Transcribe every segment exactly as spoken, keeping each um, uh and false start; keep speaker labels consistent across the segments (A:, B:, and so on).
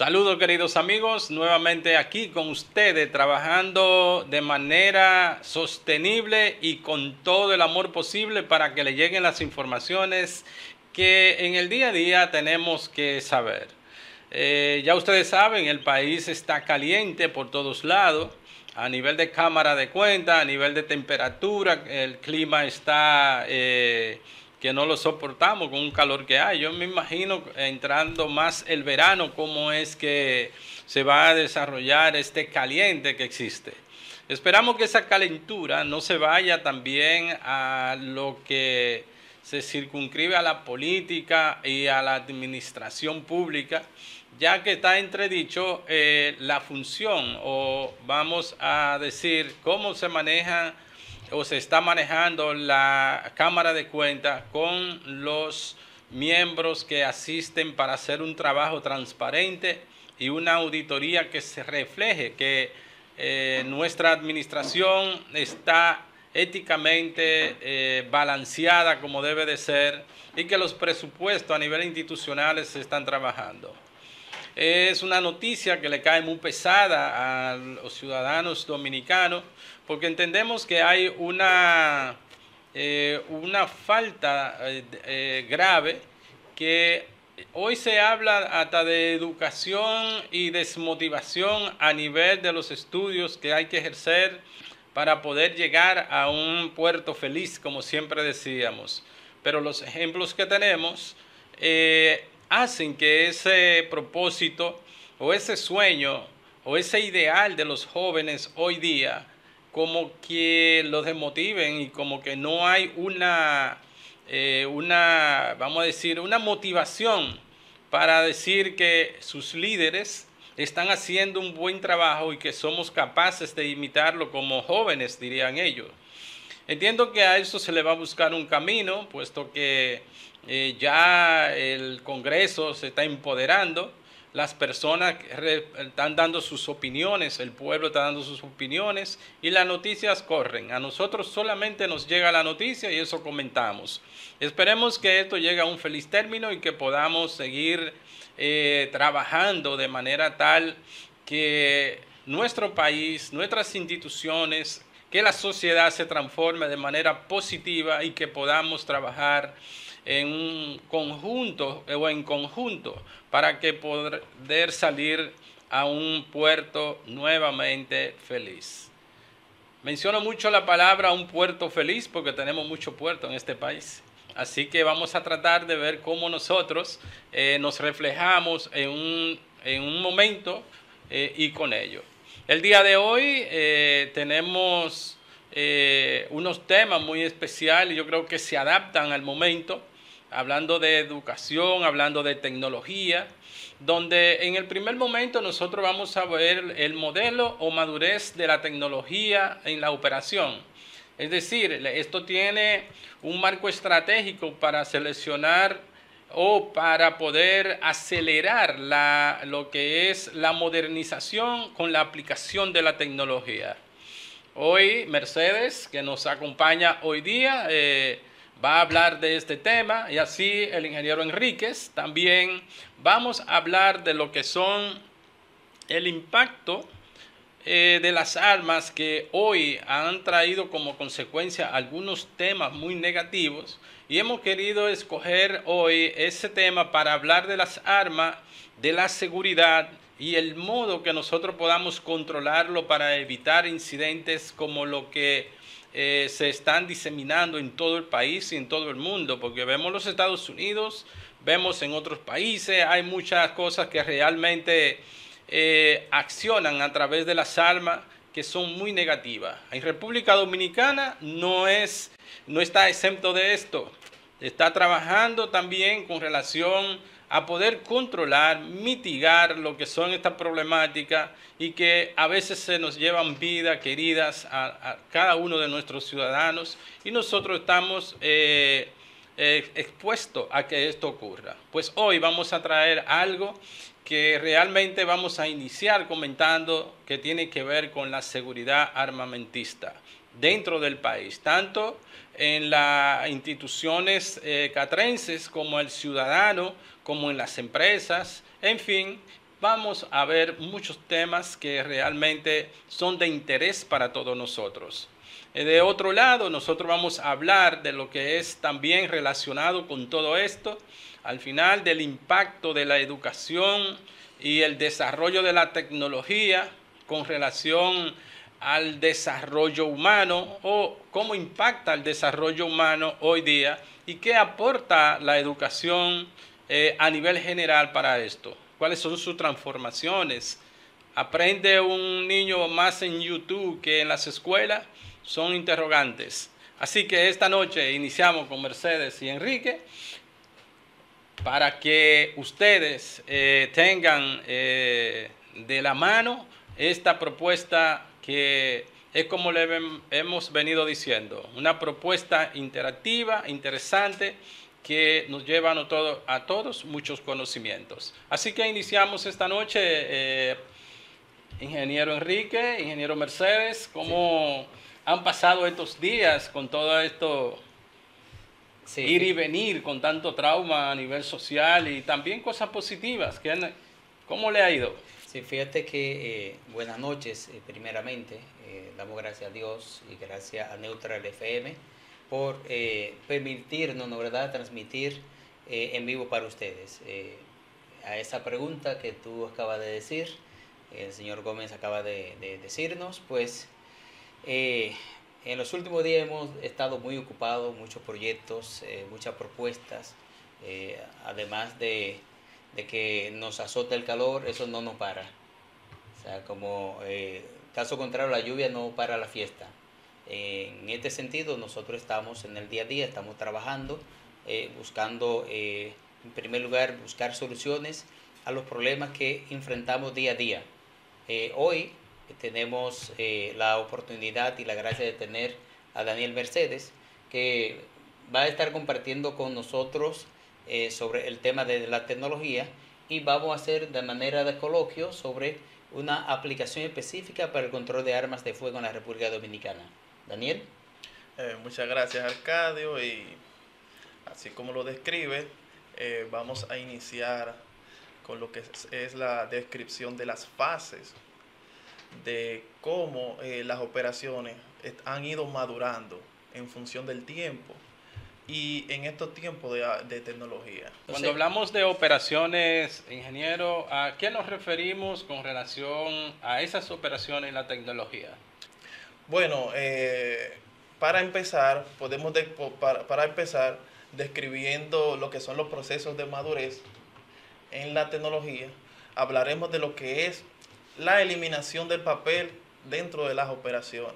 A: Saludos queridos amigos, nuevamente aquí con ustedes trabajando de manera sostenible y con todo el amor posible para que le lleguen las informaciones que en el día a día tenemos que saber. Eh, ya ustedes saben, el país está caliente por todos lados, a nivel de cámara de cuenta, a nivel de temperatura, el clima está... Eh, que no lo soportamos con un calor que hay. Yo me imagino entrando más el verano, cómo es que se va a desarrollar este caliente que existe. Esperamos que esa calentura no se vaya también a lo que se circunscribe a la política y a la administración pública, ya que está entredicho eh, la función, o vamos a decir, cómo se maneja o se está manejando la Cámara de Cuentas con los miembros que asisten para hacer un trabajo transparente y una auditoría que se refleje que eh, nuestra administración está éticamente eh, balanceada como debe de ser y que los presupuestos a nivel institucional se están trabajando. Es una noticia que le cae muy pesada a los ciudadanos dominicanos porque entendemos que hay una, eh, una falta eh, eh, grave, que hoy se habla hasta de educación y desmotivación a nivel de los estudios que hay que ejercer para poder llegar a un puerto feliz, como siempre decíamos. Pero los ejemplos que tenemos eh, hacen que ese propósito o ese sueño o ese ideal de los jóvenes hoy día como que los desmotiven y como que no hay una, eh, una, vamos a decir, una motivación para decir que sus líderes están haciendo un buen trabajo y que somos capaces de imitarlo como jóvenes, dirían ellos. Entiendo que a eso se le va a buscar un camino, puesto que eh, ya el Congreso se está empoderando, las personas están dando sus opiniones, el pueblo está dando sus opiniones y las noticias corren. A nosotros solamente nos llega la noticia y eso comentamos. Esperemos que esto llegue a un feliz término y que podamos seguir eh, trabajando de manera tal que nuestro país, nuestras instituciones, que la sociedad se transforme de manera positiva y que podamos trabajar en un conjunto o en conjunto para que poder salir a un puerto nuevamente feliz. Menciono mucho la palabra un puerto feliz porque tenemos muchos puertos en este país. Así que vamos a tratar de ver cómo nosotros eh, nos reflejamos en un, en un momento eh, y con ello. El día de hoy eh, tenemos eh, unos temas muy especiales, yo creo que se adaptan al momento, hablando de educación, hablando de tecnología, donde en el primer momento nosotros vamos a ver el modelo o madurez de la tecnología en la operación. Es decir, esto tiene un marco estratégico para seleccionar o para poder acelerar la, lo que es la modernización con la aplicación de la tecnología. Hoy Mercedes, que nos acompaña hoy día, eh, va a hablar de este tema, y así el ingeniero Enríquez. También vamos a hablar de lo que son el impacto eh, de las armas que hoy han traído como consecuencia algunos temas muy negativos, y hemos querido escoger hoy ese tema para hablar de las armas, de la seguridad y el modo que nosotros podamos controlarlo para evitar incidentes como lo que eh, se están diseminando en todo el país y en todo el mundo, porque vemos los Estados Unidos, vemos en otros países, hay muchas cosas que realmente eh, accionan a través de las armas que son muy negativas. En República Dominicana no, es, no está exento de esto. Está trabajando también con relación a poder controlar, mitigar lo que son estas problemáticas y que a veces se nos llevan vidas queridas a, a cada uno de nuestros ciudadanos, y nosotros estamos eh, eh, expuestos a que esto ocurra. Pues hoy vamos a traer algo que realmente vamos a iniciar comentando, que tiene que ver con la seguridad armamentista dentro del país, tanto en las instituciones eh, catrenses como el ciudadano, como en las empresas, en fin, vamos a ver muchos temas que realmente son de interés para todos nosotros. De otro lado, nosotros vamos a hablar de lo que es también relacionado con todo esto, al final del impacto de la educación y el desarrollo de la tecnología con relación al desarrollo humano, o cómo impacta el desarrollo humano hoy día y qué aporta la educación eh, a nivel general para esto. ¿Cuáles son sus transformaciones? ¿Aprende un niño más en YouTube que en las escuelas? Son interrogantes. Así que esta noche iniciamos con Mercedes y Enrique para que ustedes eh, tengan eh, de la mano esta propuesta que es como le hemos venido diciendo, una propuesta interactiva, interesante, que nos lleva a, todo, a todos muchos conocimientos. Así que iniciamos esta noche, eh, ingeniero Enrique, ingeniero Mercedes, ¿cómo sí. han pasado estos días con todo esto? Sí. Ir y venir con tanto trauma a nivel social y también cosas positivas. ¿Cómo le ha ido?
B: Sí, fíjate que eh, buenas noches, eh, primeramente. Eh, damos gracias a Dios y gracias a Neutral F M por eh, permitirnos, ¿no, verdad?, transmitir eh, en vivo para ustedes. Eh, a esa pregunta que tú acabas de decir, el señor Gómez acaba de, de decirnos, pues eh, en los últimos días hemos estado muy ocupados, muchos proyectos, eh, muchas propuestas, eh, además de, de que nos azota el calor, eso no nos para. O sea, como eh, caso contrario, la lluvia no para la fiesta. Eh, en este sentido, nosotros estamos en el día a día, estamos trabajando, eh, buscando, eh, en primer lugar, buscar soluciones a los problemas que enfrentamos día a día. Eh, hoy tenemos eh, la oportunidad y la gracia de tener a Daniel Mercedes, que va a estar compartiendo con nosotros eh, sobre el tema de la tecnología, y vamos a hacer de manera de coloquio sobre una aplicación específica para el control de armas de fuego en la República Dominicana. Daniel.
C: Eh, muchas gracias, Arcadio, y así como lo describe, eh, vamos a iniciar con lo que es, es la descripción de las fases de cómo eh, las operaciones han ido madurando en función del tiempo y en estos tiempos de, de tecnología.
A: Cuando hablamos de operaciones, ingeniero, ¿a qué nos referimos con relación a esas operaciones y la tecnología?
C: Bueno, eh, para empezar, podemos de, para, para empezar describiendo lo que son los procesos de madurez en la tecnología, hablaremos de lo que es la eliminación del papel dentro de las operaciones.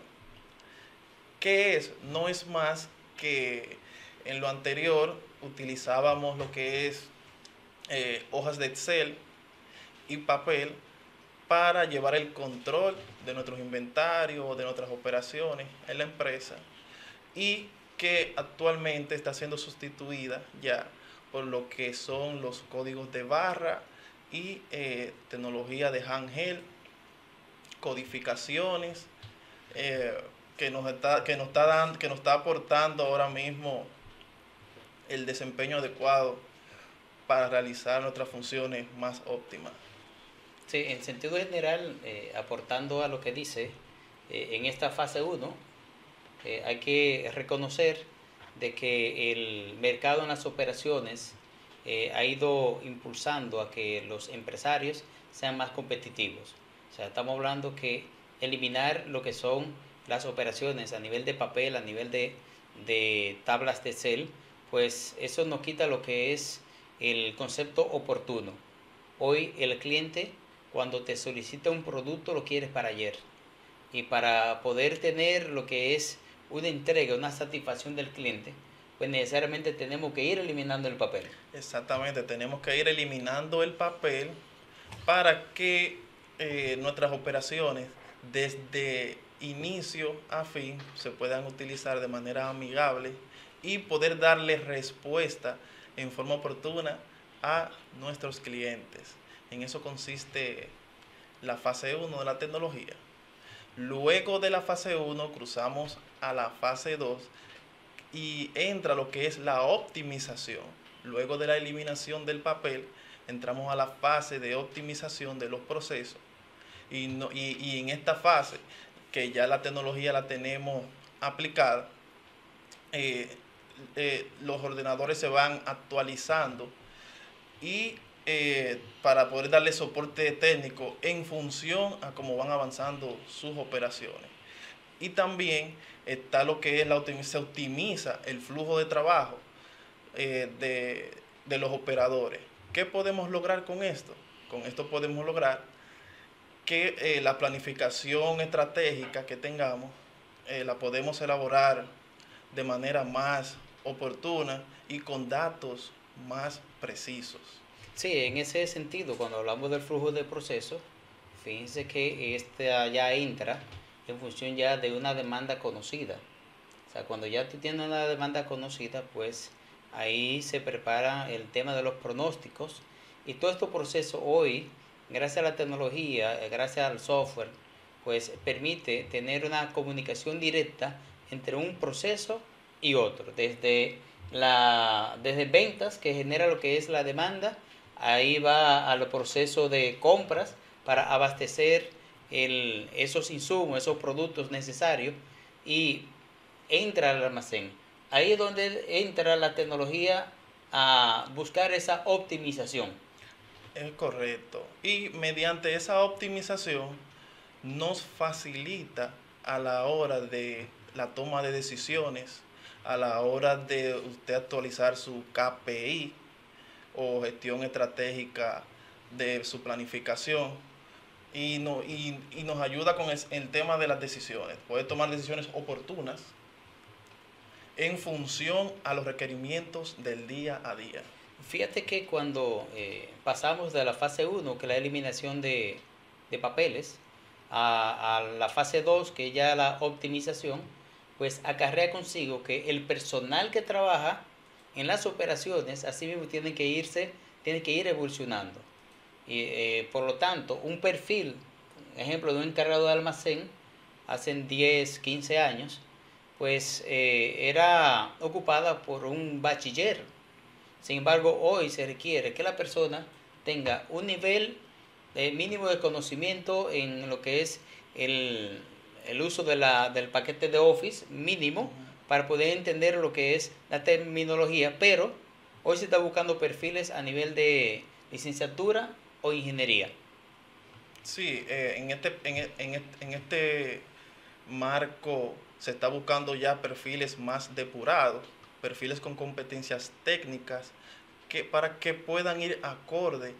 C: ¿Qué es? No es más que en lo anterior utilizábamos lo que es eh, hojas de Excel y papel para llevar el control de nuestros inventarios, de nuestras operaciones en la empresa, y que actualmente está siendo sustituida ya por lo que son los códigos de barra y eh, tecnología de handheld, codificaciones, eh, que nos está, que nos está dando, que nos está aportando ahora mismo el desempeño adecuado para realizar nuestras funciones más óptimas.
B: Sí, en sentido general, eh, aportando a lo que dice, eh, en esta fase uno, eh, hay que reconocer de que el mercado en las operaciones eh, ha ido impulsando a que los empresarios sean más competitivos. O sea, estamos hablando que eliminar lo que son las operaciones a nivel de papel, a nivel de, de tablas de Excel, pues eso nos quita lo que es el concepto oportuno. Hoy el cliente, cuando te solicita un producto, lo quieres para ayer. Y para poder tener lo que es una entrega, una satisfacción del cliente, pues necesariamente tenemos que ir eliminando el papel.
C: Exactamente, tenemos que ir eliminando el papel para que eh, nuestras operaciones desde inicio a fin se puedan utilizar de manera amigable y poder darle respuesta en forma oportuna a nuestros clientes. En eso consiste la fase uno de la tecnología. Luego de la fase uno cruzamos a la fase dos y entra lo que es la optimización. Luego de la eliminación del papel, entramos a la fase de optimización de los procesos. Y, no, y, y en esta fase, que ya la tecnología la tenemos aplicada, eh, eh, los ordenadores se van actualizando y eh, para poder darle soporte técnico en función a cómo van avanzando sus operaciones. Y también está lo que es la optimización, se optimiza el flujo de trabajo eh, de, de los operadores. ¿Qué podemos lograr con esto? Con esto podemos lograr que eh, la planificación estratégica que tengamos eh, la podemos elaborar de manera más oportuna y con datos más precisos.
B: Sí, en ese sentido, cuando hablamos del flujo de procesos, fíjense que esta ya entra en función ya de una demanda conocida. O sea, cuando ya tú tienes una demanda conocida, pues ahí se prepara el tema de los pronósticos y todo este proceso hoy, gracias a la tecnología, gracias al software, pues permite tener una comunicación directa entre un proceso y otro, desde, la, desde ventas, que genera lo que es la demanda, ahí va al proceso de compras para abastecer el, esos insumos, esos productos necesarios y entra al almacén. Ahí es donde entra la tecnología a buscar esa optimización.
C: Es correcto. Y mediante esa optimización nos facilita a la hora de la toma de decisiones, a la hora de usted actualizar su K P I o gestión estratégica de su planificación y, no, y, y nos ayuda con el, el tema de las decisiones. Puede tomar decisiones oportunas en función a los requerimientos del día a día.
B: Fíjate que cuando eh, pasamos de la fase uno, que es la eliminación de, de papeles, a, a la fase dos, que es ya la optimización, pues acarrea consigo que el personal que trabaja en las operaciones, así mismo tiene que irse, tiene que ir evolucionando. Y, eh, por lo tanto, un perfil, ejemplo de un encargado de almacén, hace diez, quince años, pues eh, era ocupada por un bachiller. Sin embargo, hoy se requiere que la persona tenga un nivel eh, mínimo de conocimiento en lo que es el, el uso de la, del paquete de Office mínimo para poder entender lo que es la terminología, pero hoy se está buscando perfiles a nivel de licenciatura o ingeniería.
C: Sí, eh, en, este, en, en, este, en este marco se está buscando ya perfiles más depurados, perfiles con competencias técnicas que para que puedan ir acorde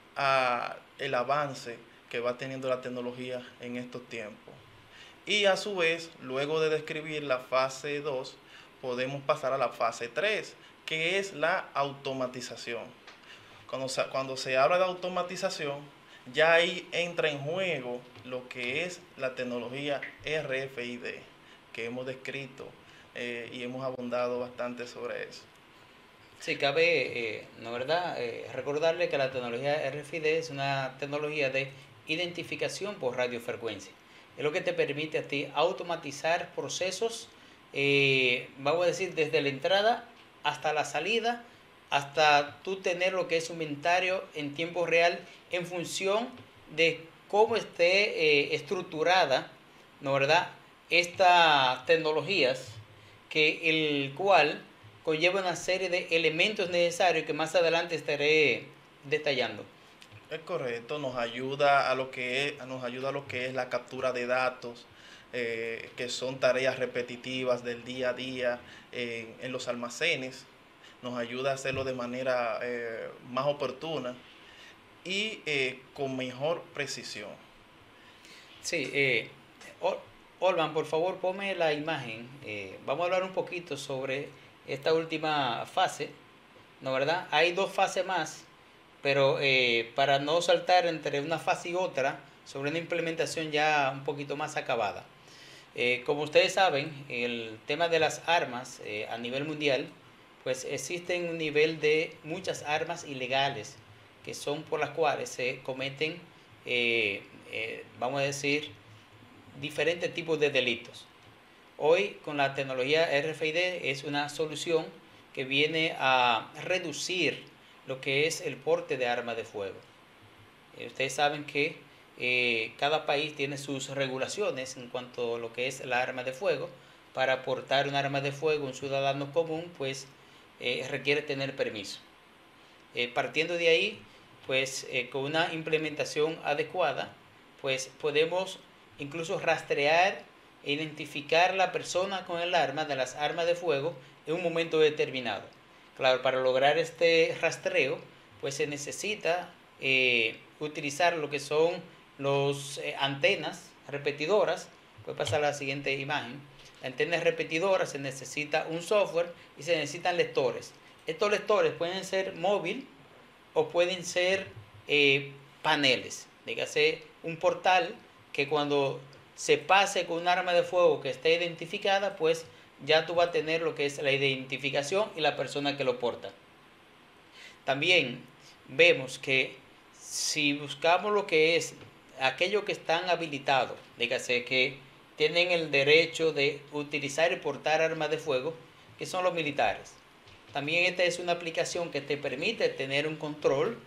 C: a el avance que va teniendo la tecnología en estos tiempos. Y a su vez, luego de describir la fase dos, podemos pasar a la fase tres, que es la automatización. Cuando se, cuando se habla de automatización, ya ahí entra en juego lo que es la tecnología R F I D, que hemos descrito eh, y hemos abundado bastante sobre eso.
B: Sí, cabe, eh, ¿no verdad? Eh, recordarle que la tecnología R F I D es una tecnología de identificación por radiofrecuencia. Es lo que te permite a ti automatizar procesos, eh, vamos a decir, desde la entrada hasta la salida, hasta tú tener lo que es un inventario en tiempo real en función de cómo esté eh, estructurada, ¿no verdad? Estas tecnologías, que el cual conlleva una serie de elementos necesarios que más adelante estaré detallando.
C: Es correcto, nos ayuda a lo que es, nos ayuda a lo que es la captura de datos, eh, que son tareas repetitivas del día a día eh, en los almacenes. Nos ayuda a hacerlo de manera eh, más oportuna y eh, con mejor precisión.
B: Sí, eh, Olvan, por favor, ponme la imagen. Eh, vamos a hablar un poquito sobre esta última fase, ¿no verdad? Hay dos fases más, pero eh, para no saltar entre una fase y otra, sobre una implementación ya un poquito más acabada. Eh, como ustedes saben, el tema de las armas eh, a nivel mundial, pues existen un nivel de muchas armas ilegales, que son por las cuales se cometen, eh, eh, vamos a decir, diferentes tipos de delitos. Hoy, con la tecnología R F I D, es una solución que viene a reducir lo que es el porte de armas de fuego. Eh, ustedes saben que eh, cada país tiene sus regulaciones en cuanto a lo que es la arma de fuego. Para portar un arma de fuego un ciudadano común, pues eh, requiere tener permiso. Eh, partiendo de ahí, pues eh, con una implementación adecuada, pues podemos incluso rastrear e identificar la persona con el arma de las armas de fuego en un momento determinado. Claro, para lograr este rastreo, pues se necesita eh, utilizar lo que son los eh, antenas repetidoras. Puede pasar a la siguiente imagen. La antena repetidora, se necesita un software y se necesitan lectores. Estos lectores pueden ser móvil o pueden ser eh, paneles. Dígase un portal que cuando se pase con un arma de fuego que esté identificada, pues ya tú vas a tener lo que es la identificación y la persona que lo porta. También vemos que si buscamos lo que es aquellos que están habilitados, dígase que tienen el derecho de utilizar y portar armas de fuego, que son los militares. También esta es una aplicación que te permite tener un control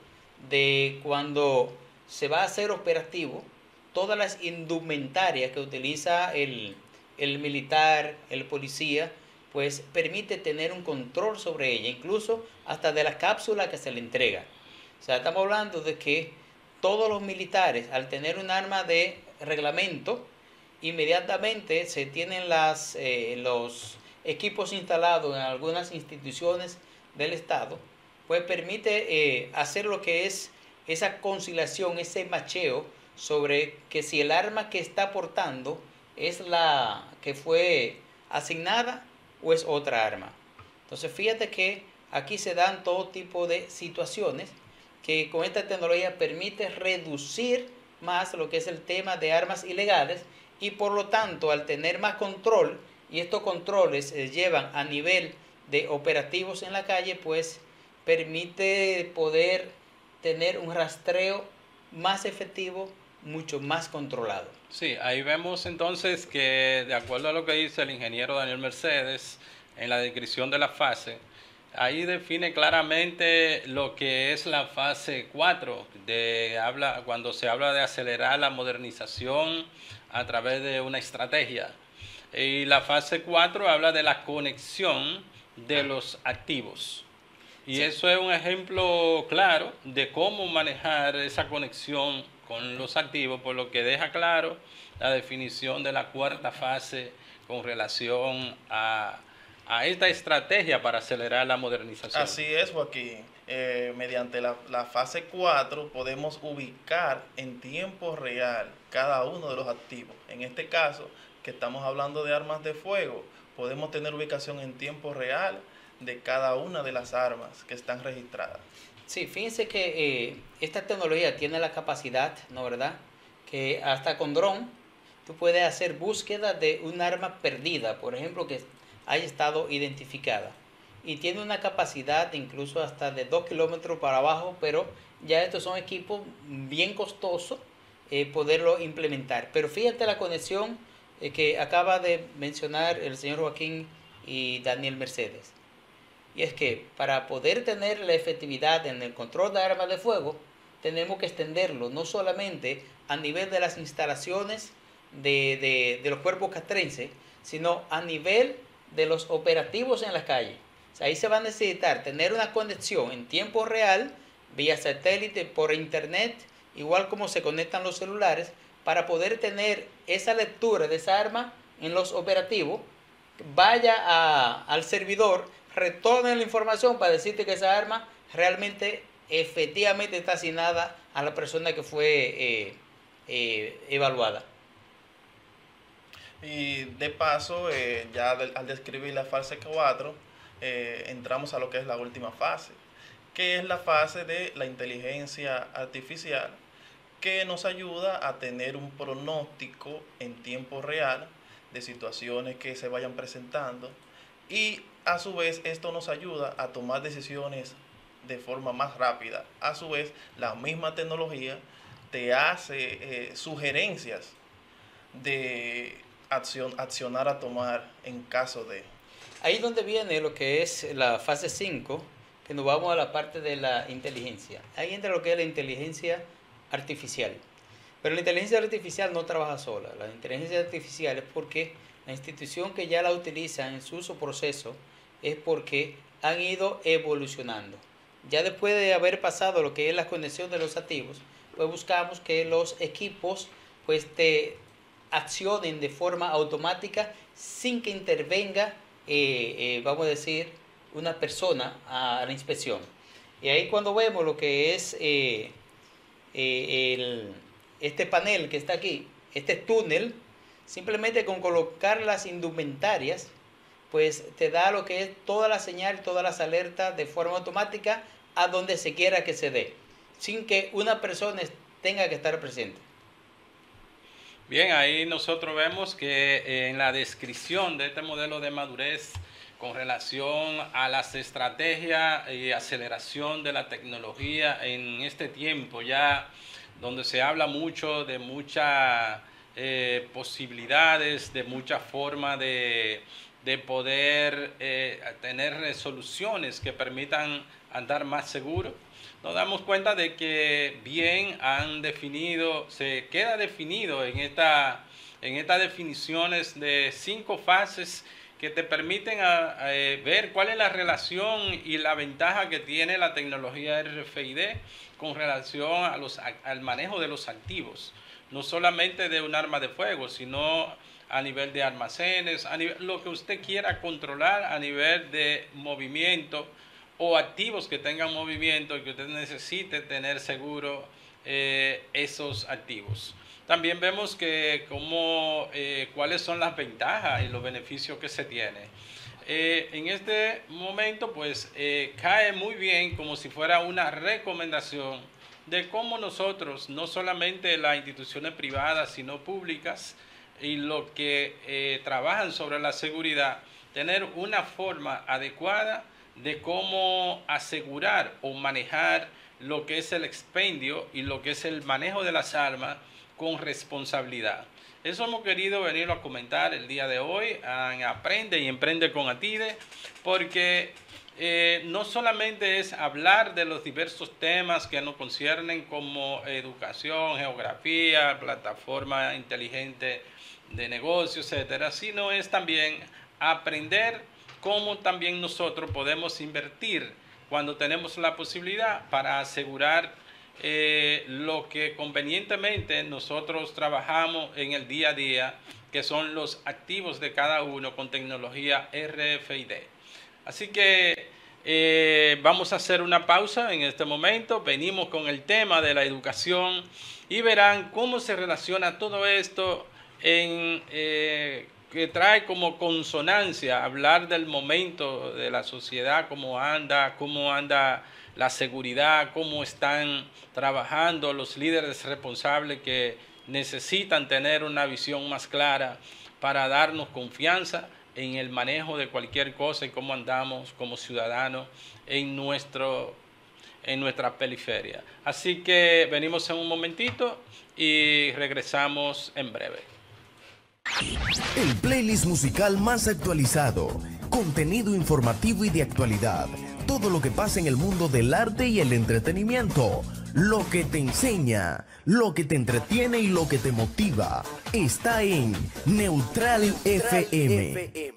B: de cuando se va a hacer operativo, todas las indumentarias que utiliza el, el militar, el policía, pues permite tener un control sobre ella, incluso hasta de la cápsula que se le entrega. O sea, estamos hablando de que todos los militares, al tener un arma de reglamento, inmediatamente se tienen las, eh, los equipos instalados en algunas instituciones del Estado, pues permite eh, hacer lo que es esa conciliación, ese macheo sobre que si el arma que está portando es la que fue asignada o es otra arma. Entonces fíjate que aquí se dan todo tipo de situaciones que con esta tecnología permite reducir más lo que es el tema de armas ilegales y por lo tanto al tener más control y estos controles se llevan a nivel de operativos en la calle, pues permite poder tener un rastreo más efectivo, mucho más controlado.
A: Sí, ahí vemos entonces que de acuerdo a lo que dice el ingeniero Daniel Mercedes en la descripción de la fase, ahí define claramente lo que es la fase cuatro, de, habla, cuando se habla de acelerar la modernización a través de una estrategia. Y la fase cuatro habla de la conexión de los activos. Y sí, eso es un ejemplo claro de cómo manejar esa conexión con los activos, por lo que deja claro la definición de la cuarta fase con relación a, a esta estrategia para acelerar la modernización.
C: Así es, Joaquín. Eh, mediante la, la fase cuatro podemos ubicar en tiempo real cada uno de los activos. En este caso, que estamos hablando de armas de fuego, podemos tener ubicación en tiempo real de cada una de las armas que están registradas.
B: Sí, fíjense que eh, esta tecnología tiene la capacidad, ¿no verdad? Que hasta con dron tú puedes hacer búsqueda de un arma perdida, por ejemplo, que haya estado identificada. Y tiene una capacidad incluso hasta de dos kilómetros para abajo, pero ya estos son equipos bien costosos eh, poderlo implementar. Pero fíjate la conexión eh, que acaba de mencionar el señor Joaquín y Daniel Mercedes. Y es que para poder tener la efectividad en el control de armas de fuego, tenemos que extenderlo no solamente a nivel de las instalaciones de, de, de los cuerpos castrenses, sino a nivel de los operativos en la calle. O sea, ahí se va a necesitar tener una conexión en tiempo real, vía satélite, por internet, igual como se conectan los celulares, para poder tener esa lectura de esa arma en los operativos, vaya a, al servidor, retorne la información para decirte que esa arma realmente, efectivamente está asignada a la persona que fue eh, eh, evaluada.
C: Y de paso, eh, ya de, al describir la fase cuatro, eh, entramos a lo que es la última fase, que es la fase de la inteligencia artificial, que nos ayuda a tener un pronóstico en tiempo real de situaciones que se vayan presentando y a su vez esto nos ayuda a tomar decisiones de forma más rápida. A su vez, la misma tecnología te hace eh, sugerencias de acción, accionar a tomar en caso de...
B: Ahí donde viene lo que es la fase cinco, que nos vamos a la parte de la inteligencia. Ahí entra lo que es la inteligencia artificial. Pero la inteligencia artificial no trabaja sola. La inteligencia artificial es porque la institución que ya la utiliza en su uso proceso es porque han ido evolucionando. Ya después de haber pasado lo que es la conexión de los activos, pues buscamos que los equipos pues te accionen de forma automática sin que intervenga, eh, eh, vamos a decir, una persona a la inspección. Y ahí cuando vemos lo que es eh, eh, el, este panel que está aquí, este túnel, simplemente con colocar las indumentarias, pues te da lo que es toda la señal, todas las alertas de forma automática a donde se quiera que se dé, sin que una persona tenga que estar presente.
A: Bien, ahí nosotros vemos que en la descripción de este modelo de madurez con relación a las estrategias y aceleración de la tecnología en este tiempo ya donde se habla mucho de muchas eh, posibilidades, de muchas formas de, de poder eh, tener soluciones que permitan andar más seguro. Nos damos cuenta de que bien han definido, se queda definido en, esta, en estas definiciones de cinco fases que te permiten a, a, eh, ver cuál es la relación y la ventaja que tiene la tecnología R F I D con relación a los, a, al manejo de los activos, no solamente de un arma de fuego, sino a nivel de almacenes, a nivel, lo que usted quiera controlar a nivel de movimiento o activos que tengan movimiento y que usted necesite tener seguro eh, esos activos. También vemos que cómo, eh, cuáles son las ventajas y los beneficios que se tiene. Eh, en este momento, pues, eh, cae muy bien como si fuera una recomendación de cómo nosotros, no solamente las instituciones privadas, sino públicas, y los que eh, trabajan sobre la seguridad, tener una forma adecuada de cómo asegurar o manejar lo que es el expendio y lo que es el manejo de las armas con responsabilidad. Eso hemos querido venir a comentar el día de hoy en Aprende y Emprende con ATIDE, porque eh, no solamente es hablar de los diversos temas que nos conciernen como educación, geografía, plataforma inteligente de negocios, etcétera, sino es también aprender cómo también nosotros podemos invertir cuando tenemos la posibilidad para asegurar eh, lo que convenientemente nosotros trabajamos en el día a día, que son los activos de cada uno con tecnología R F I D. Así que eh, vamos a hacer una pausa en este momento. Venimos con el tema de la educación y verán cómo se relaciona todo esto en... Eh, que trae como consonancia hablar del momento de la sociedad, cómo anda, cómo anda la seguridad, cómo están trabajando los líderes responsables que necesitan tener una visión más clara para darnos confianza en el manejo de cualquier cosa y cómo andamos como ciudadanos en, nuestro, en nuestra periferia. Así que venimos en un momentito y regresamos en breve.
D: El playlist musical más actualizado, contenido informativo y de actualidad, todo lo que pasa en el mundo del arte y el entretenimiento, lo que te enseña, lo que te entretiene y lo que te motiva, está en Neutral F M.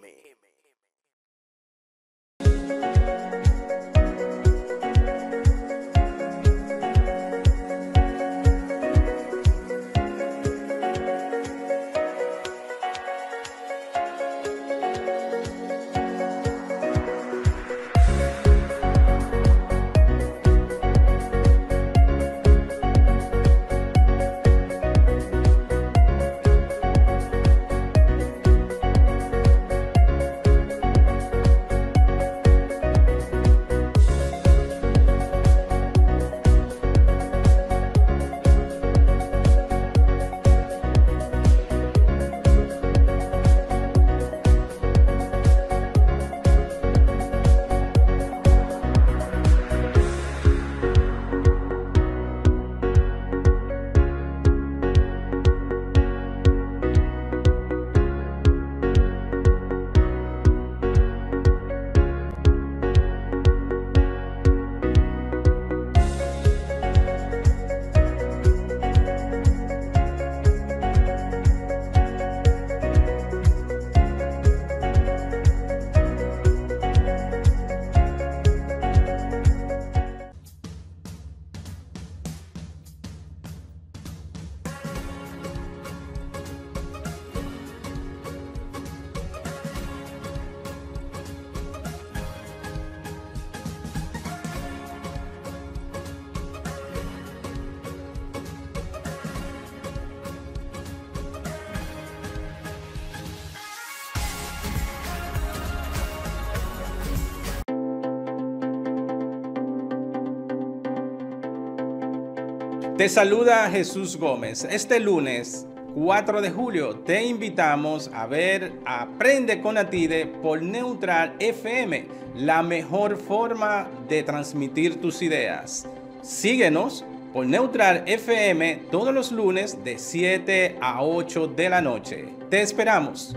A: Te saluda Jesús Gómez. Este lunes cuatro de julio te invitamos a ver Aprende con Atide por Neutral F M, la mejor forma de transmitir tus ideas. Síguenos por Neutral F M todos los lunes de siete a ocho de la noche. Te esperamos.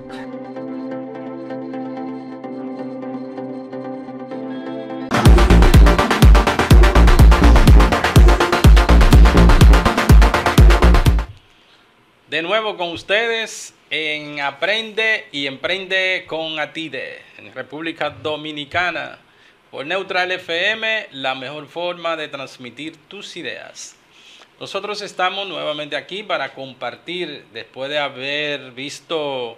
A: De nuevo con ustedes en Aprende y Emprende con Atide, en República Dominicana, por Neutral F M, la mejor forma de transmitir tus ideas. Nosotros estamos nuevamente aquí para compartir, después de haber visto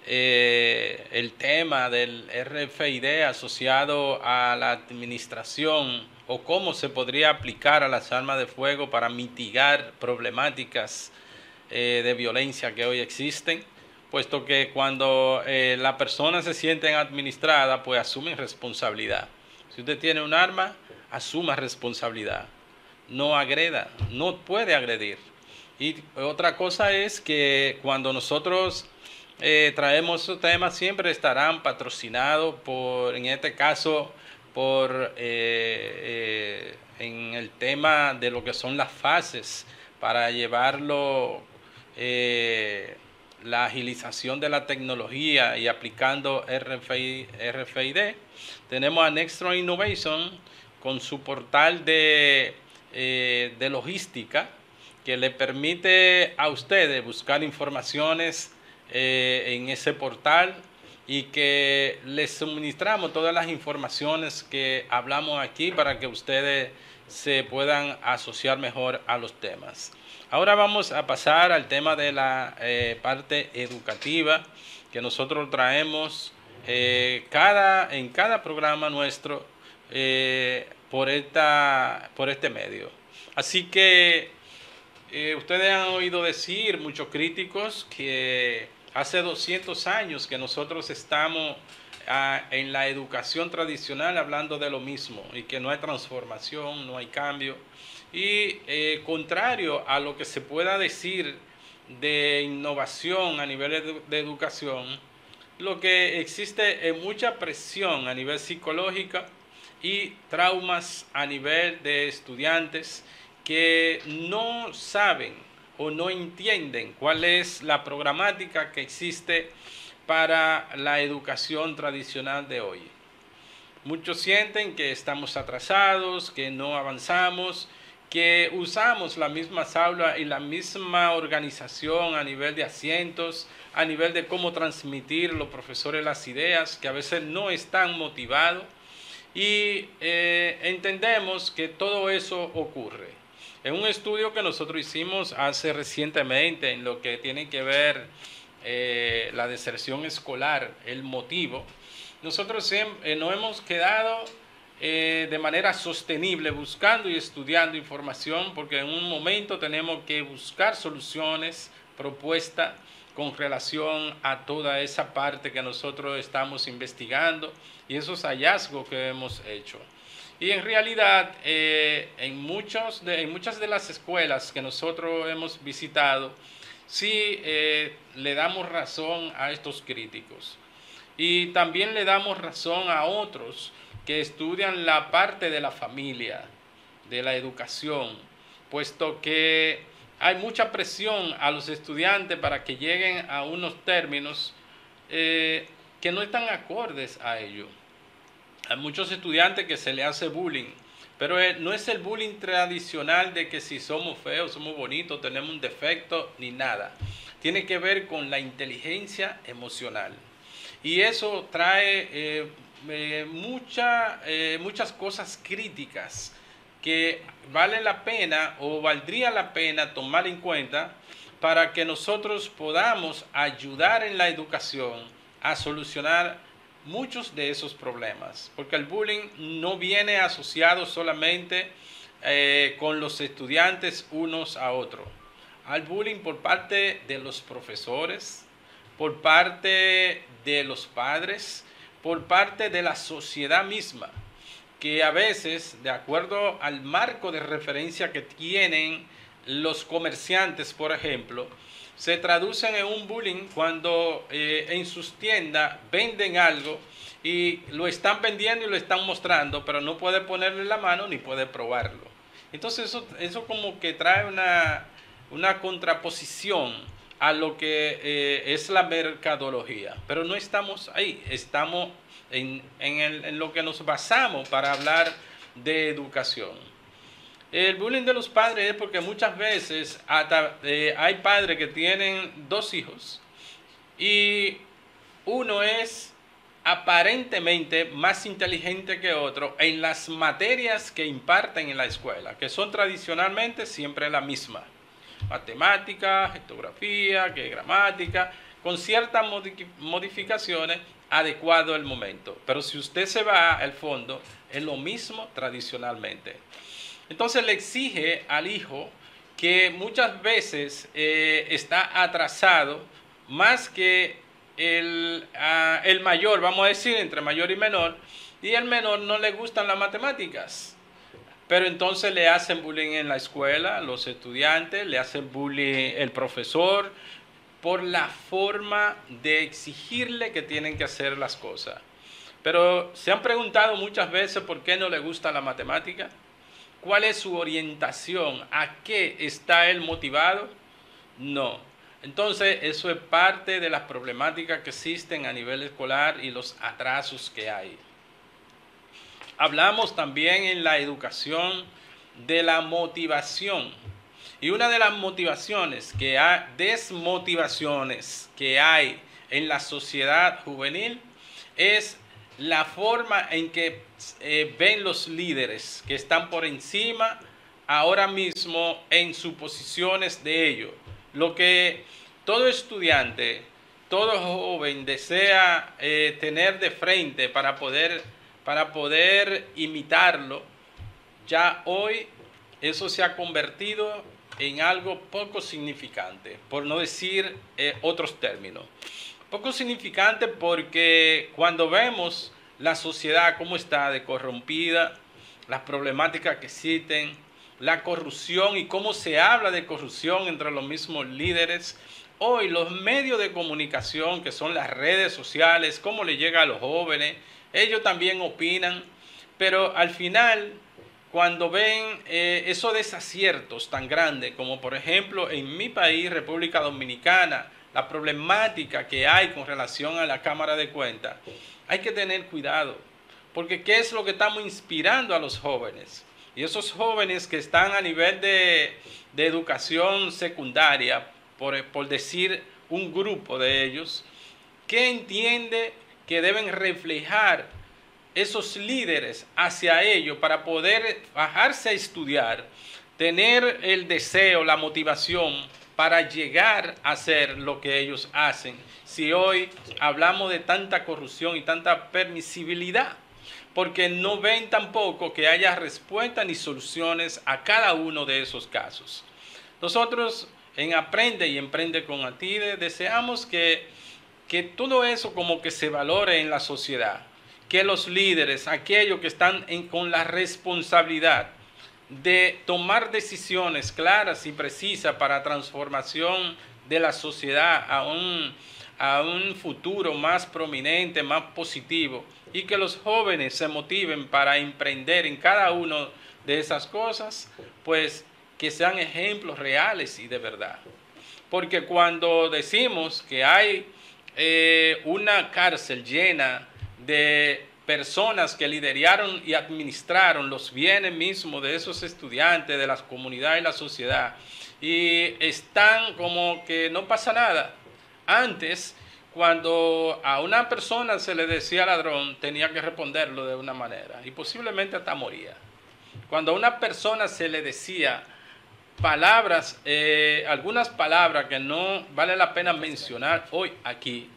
A: eh, el tema del R F I D asociado a la administración o cómo se podría aplicar a las armas de fuego para mitigar problemáticas Eh, de violencia que hoy existen, puesto que cuando eh, la persona se sienten administrada, pues asumen responsabilidad. Si usted tiene un arma, asuma responsabilidad. No agreda, no puede agredir. Y otra cosa es que cuando nosotros eh, traemos esos temas, siempre estarán patrocinados por, en este caso, por eh, eh, en el tema de lo que son las fases para llevarlo Eh, la agilización de la tecnología y aplicando R F I, R F I D. Tenemos a Nextron Innovation con su portal de, eh, de logística que le permite a ustedes buscar informaciones eh, en ese portal y que les suministramos todas las informaciones que hablamos aquí para que ustedes se puedan asociar mejor a los temas. Ahora vamos a pasar al tema de la eh, parte educativa que nosotros traemos eh, cada, en cada programa nuestro eh, por, esta, por este medio. Así que eh, ustedes han oído decir, muchos críticos, que hace doscientos años que nosotros estamos ah, en la educación tradicional hablando de lo mismo y que no hay transformación, no hay cambio. Y eh, contrario a lo que se pueda decir de innovación a nivel de, de educación, lo que existe es mucha presión a nivel psicológico y traumas a nivel de estudiantes que no saben o no entienden cuál es la programática que existe para la educación tradicional de hoy. Muchos sienten que estamos atrasados, que no avanzamos, que usamos las mismas aulas y la misma organización a nivel de asientos, a nivel de cómo transmitir los profesores las ideas, que a veces no están motivados, y eh, entendemos que todo eso ocurre. En un estudio que nosotros hicimos hace recientemente en lo que tiene que ver eh, la deserción escolar, el motivo, nosotros siempre, eh, nos hemos quedado Eh, de manera sostenible buscando y estudiando información, porque en un momento tenemos que buscar soluciones, propuestas con relación a toda esa parte que nosotros estamos investigando y esos hallazgos que hemos hecho. Y en realidad eh, en, muchos de, en muchas de las escuelas que nosotros hemos visitado sí eh, le damos razón a estos críticos y también le damos razón a otros que estudian la parte de la familia, de la educación, puesto que hay mucha presión a los estudiantes para que lleguen a unos términos eh, que no están acordes a ello. Hay muchos estudiantes que se les hace bullying, pero no es el bullying tradicional de que si somos feos, somos bonitos, tenemos un defecto, ni nada. Tiene que ver con la inteligencia emocional. Y eso trae eh, Eh, mucha, eh, muchas cosas críticas que vale la pena o valdría la pena tomar en cuenta para que nosotros podamos ayudar en la educación a solucionar muchos de esos problemas, porque el bullying no viene asociado solamente eh, con los estudiantes unos a otros. Al bullying por parte de los profesores, por parte de los padres, por parte de la sociedad misma, que a veces, de acuerdo al marco de referencia que tienen los comerciantes, por ejemplo, se traducen en un bullying cuando eh, en sus tiendas venden algo y lo están vendiendo y lo están mostrando, pero no puede ponerle la mano ni puede probarlo. Entonces eso, eso como que trae una, una contraposición a lo que eh, es la mercadología. Pero no estamos ahí, estamos en, en, el, en lo que nos basamos para hablar de educación. El bullying de los padres es porque muchas veces hasta, eh, hay padres que tienen dos hijos y uno es aparentemente más inteligente que otro en las materias que imparten en la escuela, que son tradicionalmente siempre la misma. Matemática, geografía, que gramática, con ciertas modificaciones adecuado al momento. Pero si usted se va al fondo, es lo mismo tradicionalmente. Entonces le exige al hijo que muchas veces eh, está atrasado más que el, uh, el mayor, vamos a decir, entre mayor y menor, y el menor no le gustan las matemáticas. Pero entonces le hacen bullying en la escuela, los estudiantes, le hacen bullying el profesor, por la forma de exigirle que tienen que hacer las cosas. Pero se han preguntado muchas veces por qué no le gusta la matemática, cuál es su orientación, a qué está él motivado. No. Entonces eso es parte de las problemáticas que existen a nivel escolar y los atrasos que hay. Hablamos también en la educación de la motivación. Y una de las motivaciones que hay, desmotivaciones que hay en la sociedad juvenil es la forma en que eh, ven los líderes que están por encima ahora mismo en sus posiciones de ellos. Lo que todo estudiante, todo joven desea eh, tener de frente para poder, para poder imitarlo, ya hoy eso se ha convertido en algo poco significante, por no decir eh, otros términos. Poco significante porque cuando vemos la sociedad cómo está de corrompida, las problemáticas que existen, la corrupción y cómo se habla de corrupción entre los mismos líderes, hoy los medios de comunicación, que son las redes sociales, cómo le llega a los jóvenes, ellos también opinan, pero al final, cuando ven eh, esos desaciertos tan grandes, como por ejemplo en mi país, República Dominicana, la problemática que hay con relación a la Cámara de Cuentas, hay que tener cuidado, porque ¿qué es lo que estamos inspirando a los jóvenes? Y esos jóvenes que están a nivel de, de educación secundaria, por, por decir un grupo de ellos, ¿qué entiende que deben reflejar esos líderes hacia ellos para poder bajarse a estudiar, tener el deseo, la motivación para llegar a hacer lo que ellos hacen? Si hoy hablamos de tanta corrupción y tanta permisibilidad, porque no ven tampoco que haya respuesta ni soluciones a cada uno de esos casos. Nosotros en Aprende y Emprende con Atide deseamos que, que todo eso como que se valore en la sociedad, que los líderes, aquellos que están en, con la responsabilidad de tomar decisiones claras y precisas para transformación de la sociedad a un, a un futuro más prominente, más positivo, y que los jóvenes se motiven para emprender en cada una de esas cosas, pues que sean ejemplos reales y de verdad. Porque cuando decimos que hay eh, una cárcel llena de personas que lideraron y administraron los bienes mismos de esos estudiantes, de las comunidades y la sociedad, y están como que no pasa nada. Antes, cuando a una persona se le decía ladrón, tenía que responderlo de una manera y posiblemente hasta moría. Cuando a una persona se le decía palabras, eh, algunas palabras que no vale la pena mencionar hoy aquí,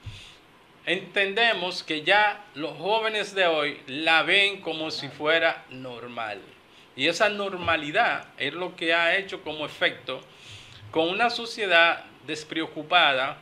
A: entendemos que ya los jóvenes de hoy la ven como si fuera normal. Y esa normalidad es lo que ha hecho como efecto con una sociedad despreocupada,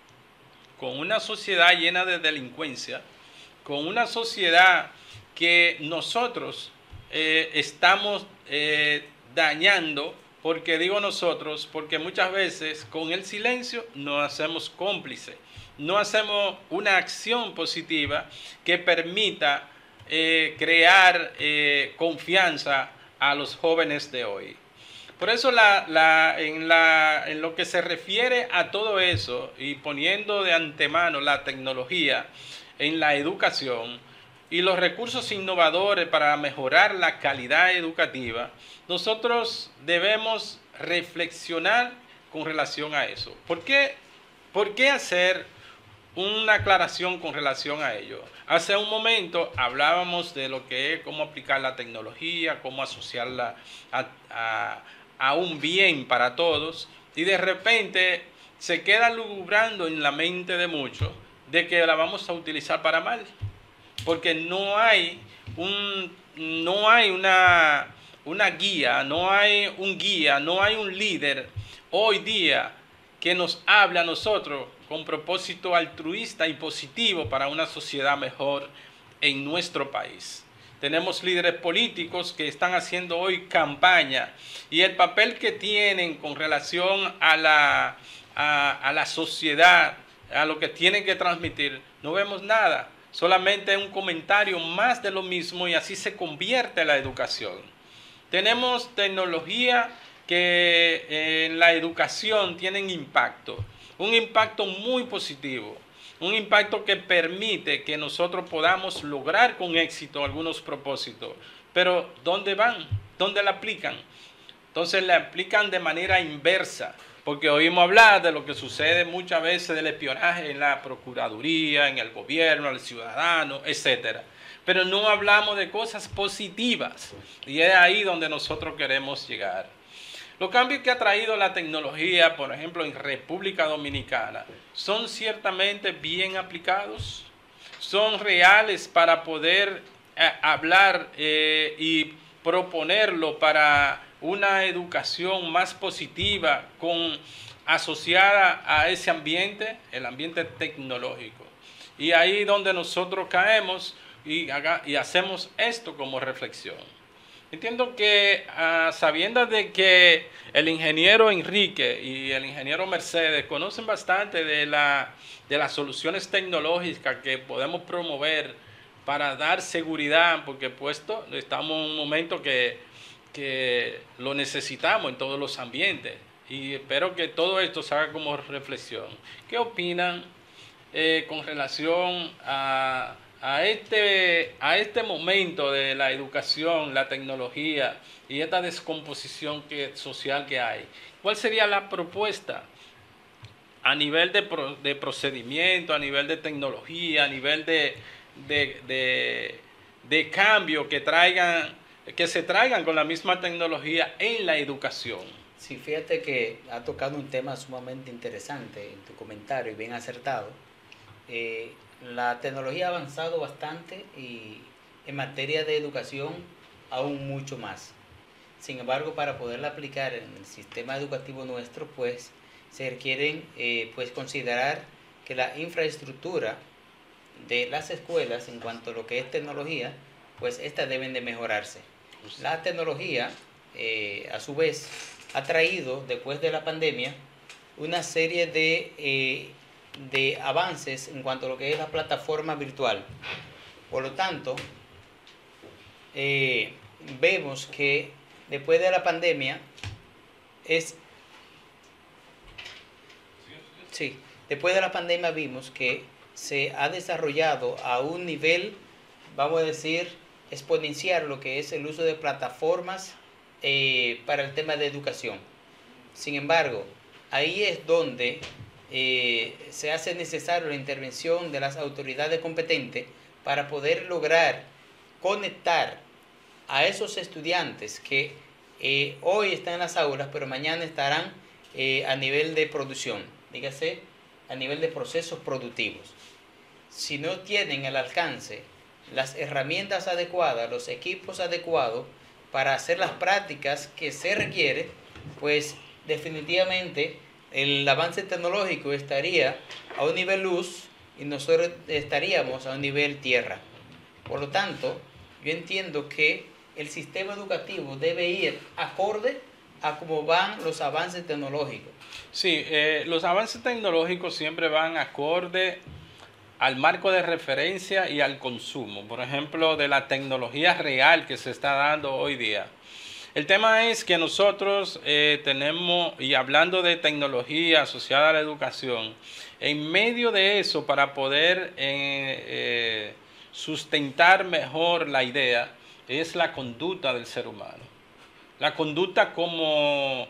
A: con una sociedad llena de delincuencia, con una sociedad que nosotros eh, estamos eh, dañando Porque digo nosotros, porque muchas veces con el silencio nos hacemos cómplices, no hacemos una acción positiva que permita eh, crear eh, confianza a los jóvenes de hoy. Por eso la, la, en, la, en lo que se refiere a todo eso y poniendo de antemano la tecnología en la educación y los recursos innovadores para mejorar la calidad educativa, nosotros debemos reflexionar con relación a eso. ¿Por qué, por qué hacer una aclaración con relación a ello? Hace un momento hablábamos de lo que es cómo aplicar la tecnología, cómo asociarla a, a, a un bien para todos, y de repente se queda lugubrando en la mente de muchos de que la vamos a utilizar para mal, porque no hay un, no hay una, una guía, no hay un guía, no hay un líder hoy día que nos hable a nosotros con propósito altruista y positivo para una sociedad mejor en nuestro país. Tenemos líderes políticos que están haciendo hoy campaña y el papel que tienen con relación a la, a, a la sociedad, a lo que tienen que transmitir, no vemos nada. Solamente un comentario más de lo mismo y así se convierte la educación. Tenemos tecnología que en la educación tienen impacto, un impacto muy positivo, un impacto que permite que nosotros podamos lograr con éxito algunos propósitos. Pero ¿dónde van? ¿Dónde la aplican? Entonces la aplican de manera inversa, porque oímos hablar de lo que sucede muchas veces del espionaje en la Procuraduría, en el gobierno, al ciudadano, etcétera. Pero no hablamos de cosas positivas y es ahí donde nosotros queremos llegar. Los cambios que ha traído la tecnología, por ejemplo, en República Dominicana, son ciertamente bien aplicados, son reales para poder eh, hablar eh, y proponerlo para una educación más positiva con, asociada a ese ambiente, el ambiente tecnológico. Y ahí donde nosotros caemos y, haga, y hacemos esto como reflexión. Entiendo que uh, sabiendo de que el ingeniero Enrique y el ingeniero Mercedes conocen bastante de, la, de las soluciones tecnológicas que podemos promover para dar seguridad, porque puesto estamos en un momento que, que lo necesitamos en todos los ambientes y espero que todo esto se haga como reflexión. ¿Qué opinan eh, con relación a... A este, a este momento de la educación, la tecnología y esta descomposición que, social que hay? ¿Cuál sería la propuesta a nivel de, pro, de procedimiento, a nivel de tecnología, a nivel de, de, de, de cambio que, traigan, que se traigan con la misma tecnología en la educación?
B: Sí, fíjate que ha tocado un tema sumamente interesante en tu comentario y bien acertado. Eh, La tecnología ha avanzado bastante y en materia de educación aún mucho más. Sin embargo, para poderla aplicar en el sistema educativo nuestro, pues se requieren eh, pues, considerar que la infraestructura de las escuelas en cuanto a lo que es tecnología, pues estas deben de mejorarse. La tecnología, eh, a su vez, ha traído después de la pandemia una serie de... Eh, de avances en cuanto a lo que es la plataforma virtual. Por lo tanto, eh, vemos que después de la pandemia es sí, después de la pandemia vimos que se ha desarrollado a un nivel, vamos a decir, exponencial lo que es el uso de plataformas eh, para el tema de educación. Sin embargo, ahí es donde Eh, se hace necesario la intervención de las autoridades competentes para poder lograr conectar a esos estudiantes que eh, hoy están en las aulas, pero mañana estarán eh, a nivel de producción, dígase, a nivel de procesos productivos. Si no tienen al alcance las herramientas adecuadas, los equipos adecuados para hacer las prácticas que se requiere, pues definitivamente el avance tecnológico estaría a un nivel luz y nosotros estaríamos a un nivel tierra. Por lo tanto, yo entiendo que el sistema educativo debe ir acorde a cómo van los avances tecnológicos.
A: Sí, eh, los avances tecnológicos siempre van acorde al marco de referencia y al consumo, por ejemplo, de la tecnología real que se está dando hoy día. El tema es que nosotros eh, tenemos, y hablando de tecnología asociada a la educación, en medio de eso, para poder eh, eh, sustentar mejor la idea, es la conducta del ser humano. La conducta como,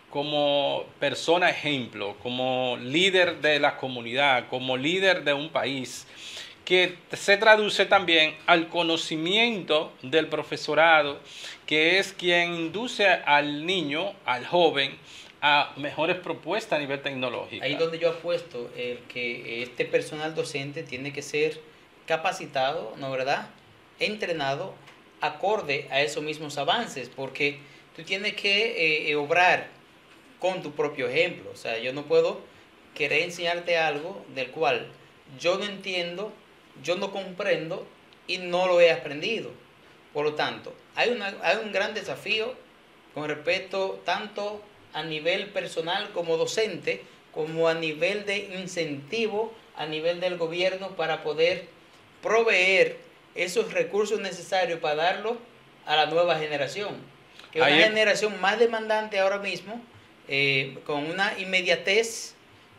A: como persona ejemplo, como líder de la comunidad, como líder de un país, que se traduce también al conocimiento del profesorado, que es quien induce al niño, al joven, a mejores propuestas a nivel tecnológico.
B: Ahí donde yo apuesto el que este personal docente tiene que ser capacitado, ¿no verdad? Entrenado acorde a esos mismos avances, porque tú tienes que eh, obrar con tu propio ejemplo. O sea, yo no puedo querer enseñarte algo del cual yo no entiendo, yo no comprendo y no lo he aprendido. Por lo tanto, hay, una, hay un gran desafío con respecto tanto a nivel personal como docente, como a nivel de incentivo a nivel del gobierno para poder proveer esos recursos necesarios para darlo a la nueva generación, que es una
A: Ahí...
B: generación más demandante ahora mismo, eh, con una inmediatez,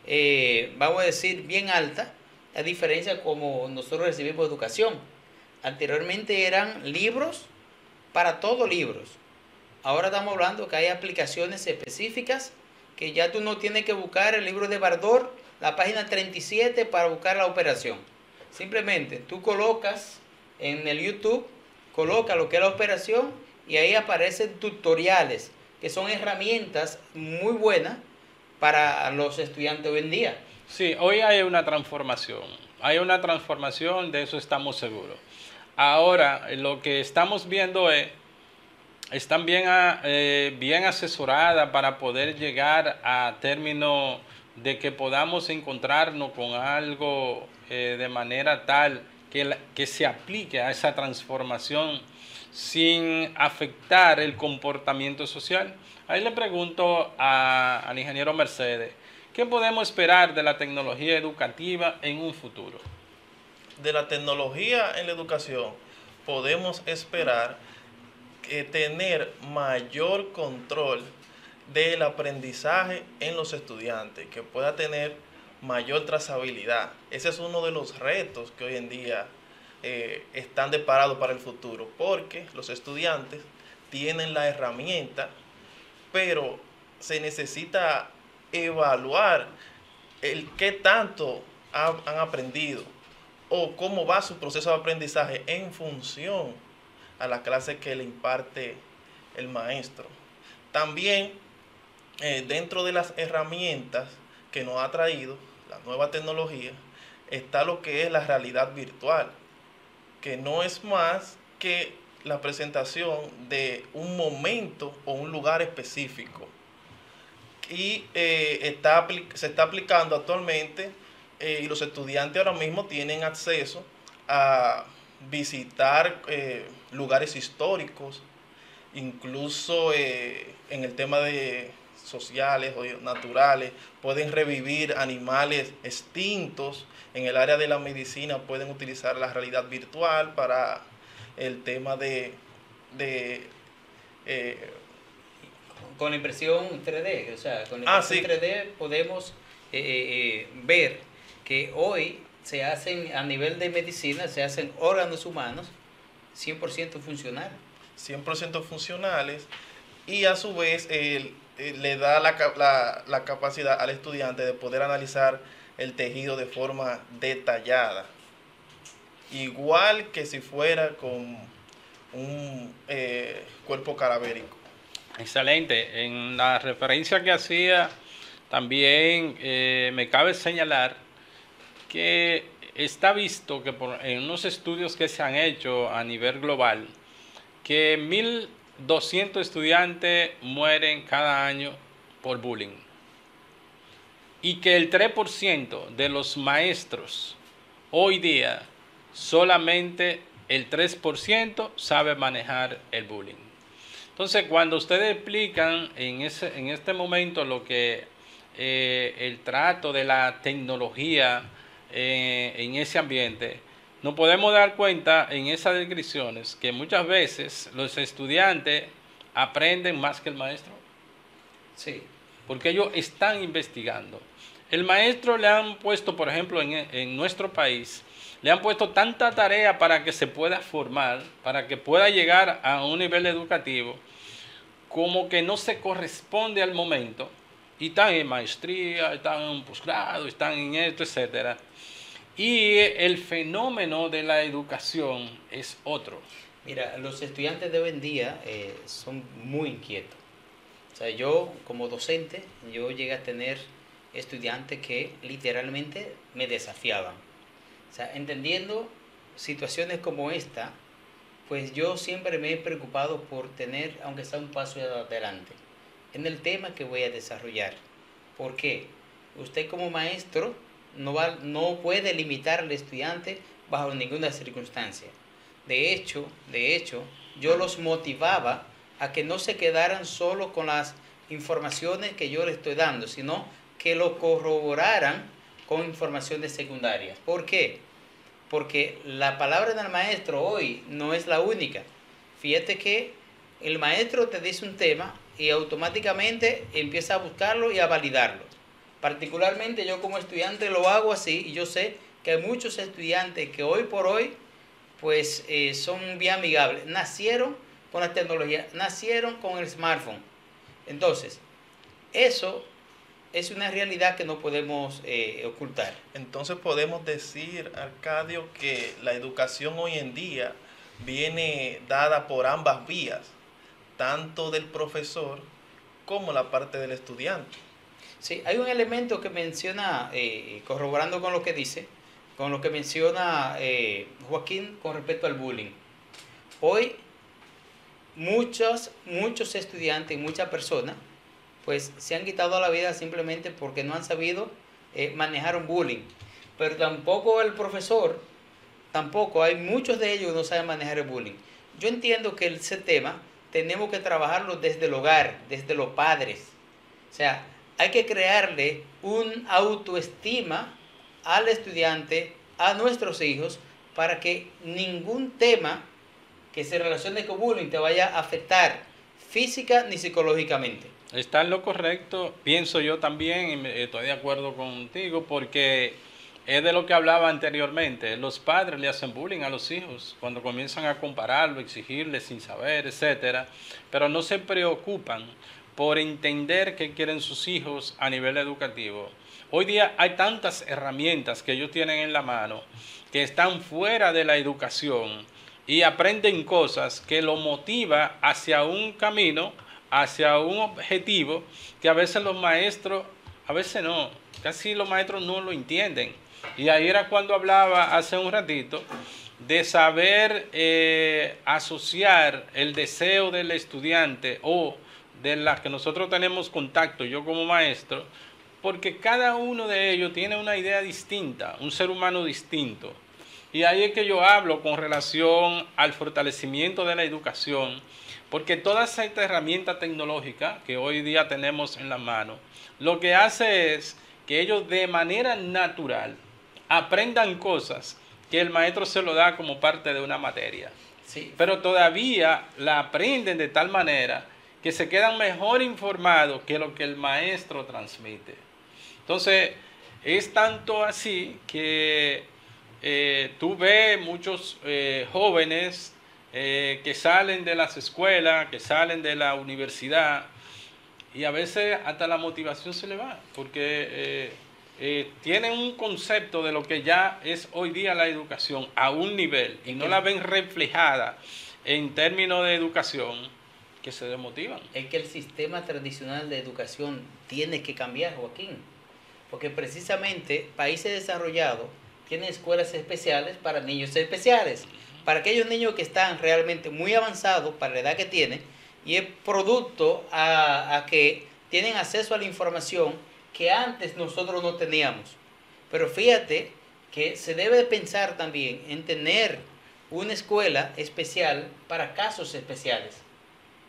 B: eh, vamos a decir, bien alta, a diferencia como nosotros recibimos educación. Anteriormente eran libros para todos libros. Ahora estamos hablando que hay aplicaciones específicas que ya tú no tienes que buscar el libro de Bardor, la página treinta y siete para buscar la operación. Simplemente tú colocas en el YouTube, coloca lo que es la operación y ahí aparecen tutoriales, que son herramientas muy buenas para los estudiantes hoy en día.
A: Sí, hoy hay una transformación, hay una transformación, de eso estamos seguros. Ahora, lo que estamos viendo es, están bien, eh, bien asesoradas para poder llegar a término de que podamos encontrarnos con algo eh, de manera tal que, la, que se aplique a esa transformación sin afectar el comportamiento social. Ahí le pregunto a, al ingeniero Mercedes, ¿qué podemos esperar de la tecnología educativa en un futuro?
C: De la tecnología en la educación podemos esperar que tener mayor control del aprendizaje en los estudiantes, que pueda tener mayor trazabilidad. Ese es uno de los retos que hoy en día eh, están deparados para el futuro, porque los estudiantes tienen la herramienta, pero se necesita evaluar el qué tanto ha, han aprendido o cómo va su proceso de aprendizaje en función a la clase que le imparte el maestro. También eh, dentro de las herramientas que nos ha traído la nueva tecnología está lo que es la realidad virtual, que no es más que la presentación de un momento o un lugar específico. Y eh, está, se está aplicando actualmente eh, y los estudiantes ahora mismo tienen acceso a visitar eh, lugares históricos, incluso eh, en el tema de sociales o naturales, pueden revivir animales extintos. En el área de la medicina pueden utilizar la realidad virtual para el tema de... de eh,
B: con la impresión tres D, o sea, con la impresión ah, sí. tres D podemos eh, eh, ver que hoy se hacen, a nivel de medicina, se hacen órganos humanos cien por ciento funcionales.
C: cien por ciento funcionales, y a su vez eh, eh, le da la, la, la capacidad al estudiante de poder analizar el tejido de forma detallada, igual que si fuera con un eh, cuerpo cadavérico.
A: Excelente. En la referencia que hacía, también eh, me cabe señalar que está visto que por, en unos estudios que se han hecho a nivel global, que mil doscientos estudiantes mueren cada año por bullying. Y que el tres por ciento de los maestros hoy día, solamente el tres por ciento sabe manejar el bullying. Entonces, cuando ustedes explican en, ese, en este momento lo que eh, el trato de la tecnología eh, en ese ambiente, nos podemos dar cuenta en esas descripciones que muchas veces los estudiantes aprenden más que el maestro.
B: Sí.
A: Porque ellos están investigando. El maestro le han puesto, por ejemplo, en, en nuestro país, le han puesto tanta tarea para que se pueda formar, para que pueda llegar a un nivel educativo, como que no se corresponde al momento. Y están en maestría, están en un posgrado, están en esto, etcétera. Y el fenómeno de la educación es otro.
B: Mira, los estudiantes de hoy en día eh, son muy inquietos. O sea, yo como docente, yo llegué a tener estudiantes que literalmente me desafiaban. O sea, entendiendo situaciones como esta, pues yo siempre me he preocupado por tener, aunque sea un paso adelante, en el tema que voy a desarrollar. ¿Por qué? Usted como maestro no, va, no puede limitar al estudiante bajo ninguna circunstancia. De hecho, de hecho, yo los motivaba a que no se quedaran solo con las informaciones que yo les estoy dando, sino que lo corroboraran con informaciones secundarias. ¿Por qué? Porque la palabra del maestro hoy no es la única. Fíjate que el maestro te dice un tema y automáticamente empieza a buscarlo y a validarlo. Particularmente yo como estudiante lo hago así, y yo sé que hay muchos estudiantes que hoy por hoy pues eh, son bien amigables. Nacieron con la tecnología, nacieron con el smartphone. Entonces, eso es una realidad que no podemos eh, ocultar.
C: Entonces podemos decir, Arcadio, que la educación hoy en día viene dada por ambas vías, tanto del profesor como la parte del estudiante.
B: Sí, hay un elemento que menciona, eh, corroborando con lo que dice, con lo que menciona eh, Joaquín con respecto al bullying. Hoy muchos, muchos estudiantes y muchas personas pues se han quitado la vida simplemente porque no han sabido eh, manejar un bullying. Pero tampoco el profesor, tampoco, hay muchos de ellos que no saben manejar el bullying. Yo entiendo que ese tema tenemos que trabajarlo desde el hogar, desde los padres. O sea, hay que crearle un autoestima al estudiante, a nuestros hijos, para que ningún tema que se relacione con bullying te vaya a afectar física ni psicológicamente.
A: Está en lo correcto, pienso yo también, y estoy de acuerdo contigo, porque es de lo que hablaba anteriormente. Los padres le hacen bullying a los hijos cuando comienzan a compararlo, exigirle sin saber, etcétera, pero no se preocupan por entender qué quieren sus hijos a nivel educativo. Hoy día hay tantas herramientas que ellos tienen en la mano que están fuera de la educación y aprenden cosas que los motiva hacia un camino, hacia un objetivo que a veces los maestros, a veces no, casi los maestros no lo entienden. Y ahí era cuando hablaba hace un ratito de saber eh, asociar el deseo del estudiante o de las que nosotros tenemos contacto, yo como maestro, porque cada uno de ellos tiene una idea distinta, un ser humano distinto. Y ahí es que yo hablo con relación al fortalecimiento de la educación, porque toda esta herramienta tecnológica que hoy día tenemos en la mano, lo que hace es que ellos de manera natural aprendan cosas que el maestro se lo da como parte de una materia.
B: Sí.
A: Pero todavía la aprenden de tal manera que se quedan mejor informados que lo que el maestro transmite. Entonces, es tanto así que eh, tú ves muchos eh, jóvenes eh, que salen de las escuelas, que salen de la universidad, y a veces hasta la motivación se le va, porque eh, eh, tienen un concepto de lo que ya es hoy día la educación a un nivel, y no la ven reflejada en términos de educación, que se desmotivan.
B: Es que el sistema tradicional de educación tiene que cambiar, Joaquín, porque precisamente países desarrollados tienen escuelas especiales para niños especiales, para aquellos niños que están realmente muy avanzados para la edad que tienen, y es producto a, a que tienen acceso a la información que antes nosotros no teníamos. Pero fíjate que se debe pensar también en tener una escuela especial para casos especiales.